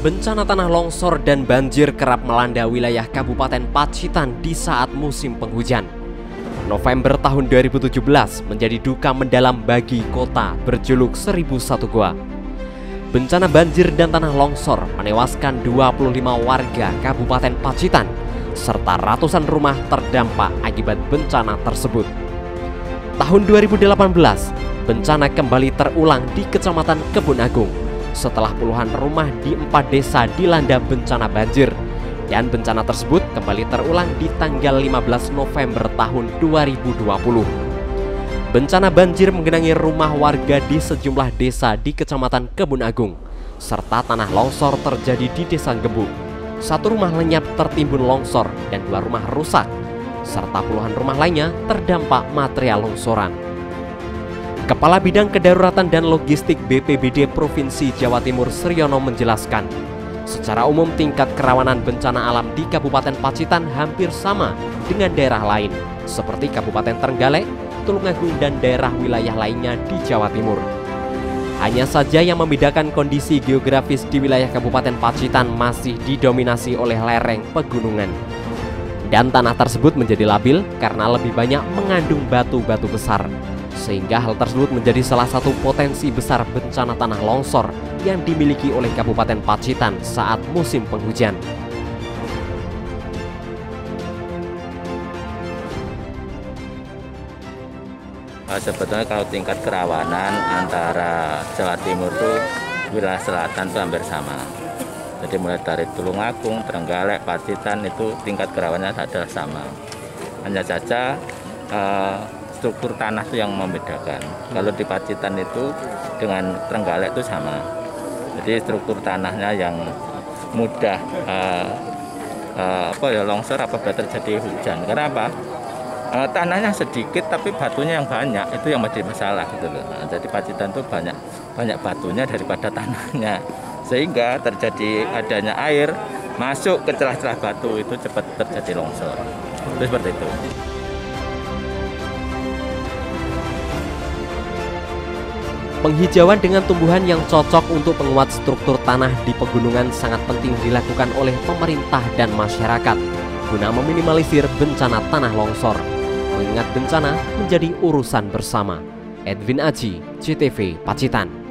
Bencana tanah longsor dan banjir kerap melanda wilayah Kabupaten Pacitan di saat musim penghujan. November tahun 2017 menjadi duka mendalam bagi kota berjuluk 1001 Gua. Bencana banjir dan tanah longsor menewaskan 25 warga Kabupaten Pacitan, serta ratusan rumah terdampak akibat bencana tersebut. Tahun 2018, bencana kembali terulang di Kecamatan Kebun Agung setelah puluhan rumah di 4 desa dilanda bencana banjir, dan bencana tersebut kembali terulang di tanggal 15 November tahun 2020. Bencana banjir menggenangi rumah warga di sejumlah desa di Kecamatan Kebun Agung, serta tanah longsor terjadi di Desa Gembuk. 1 rumah lenyap tertimbun longsor dan 2 rumah rusak, serta puluhan rumah lainnya terdampak material longsoran. Kepala Bidang Kedaruratan dan Logistik BPBD Provinsi Jawa Timur Sriono menjelaskan, secara umum tingkat kerawanan bencana alam di Kabupaten Pacitan hampir sama dengan daerah lain, seperti Kabupaten Trenggalek, Tulungagung, dan daerah wilayah lainnya di Jawa Timur. Hanya saja yang membedakan kondisi geografis di wilayah Kabupaten Pacitan masih didominasi oleh lereng pegunungan. Dan tanah tersebut menjadi labil karena lebih banyak mengandung batu-batu besar, sehingga hal tersebut menjadi salah satu potensi besar bencana tanah longsor yang dimiliki oleh Kabupaten Pacitan saat musim penghujan. Sebetulnya kalau tingkat kerawanan antara Jawa Timur itu wilayah selatan itu hampir sama. Jadi mulai dari Tulungagung, Trenggalek, Pacitan itu tingkat kerawanannya adalah sama. Hanya saja struktur tanah itu yang membedakan. Kalau di Pacitan itu dengan Trenggalek itu sama. Jadi struktur tanahnya yang mudah longsor apabila terjadi hujan. Karena apa? Tanahnya sedikit tapi batunya yang banyak, itu yang menjadi masalah gitu loh. Nah, jadi Pacitan itu banyak batunya daripada tanahnya, sehingga terjadi adanya air masuk ke celah-celah batu, itu cepat terjadi longsor. Itu seperti itu. Penghijauan dengan tumbuhan yang cocok untuk penguat struktur tanah di pegunungan sangat penting dilakukan oleh pemerintah dan masyarakat guna meminimalisir bencana tanah longsor. Mengingat bencana menjadi urusan bersama. Edwin Aji, CTV Pacitan.